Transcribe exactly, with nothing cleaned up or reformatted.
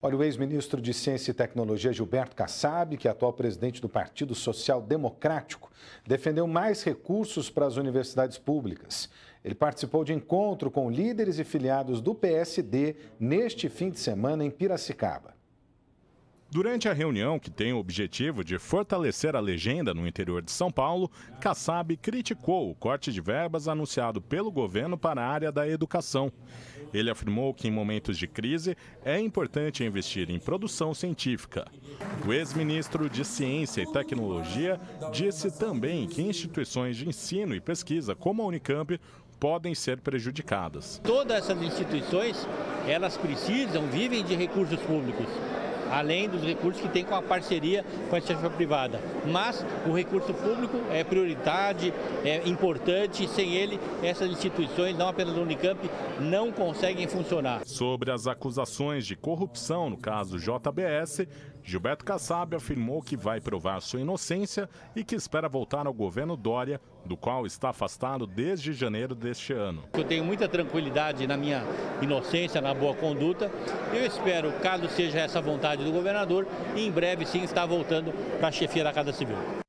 Olha, o ex-ministro de Ciência e Tecnologia, Gilberto Kassab, que é atual presidente do Partido Social Democrático, defendeu mais recursos para as universidades públicas. Ele participou de encontro com líderes e filiados do P S D neste fim de semana em Piracicaba. Durante a reunião, que tem o objetivo de fortalecer a legenda no interior de São Paulo, Kassab criticou o corte de verbas anunciado pelo governo para a área da educação. Ele afirmou que em momentos de crise é importante investir em produção científica. O ex-ministro de Ciência e Tecnologia disse também que instituições de ensino e pesquisa como a Unicamp podem ser prejudicadas. Todas essas instituições, elas precisam, vivem de recursos públicos, além dos recursos que tem com a parceria com a iniciativa privada. Mas o recurso público é prioridade, é importante, e sem ele essas instituições, não apenas a Unicamp, não conseguem funcionar. Sobre as acusações de corrupção no caso J B S, Gilberto Kassab afirmou que vai provar sua inocência e que espera voltar ao governo Dória, do qual está afastado desde janeiro deste ano. Eu tenho muita tranquilidade na minha inocência, na boa conduta. Eu espero, caso seja essa vontade do governador, em breve sim estar voltando para a chefia da Casa Civil.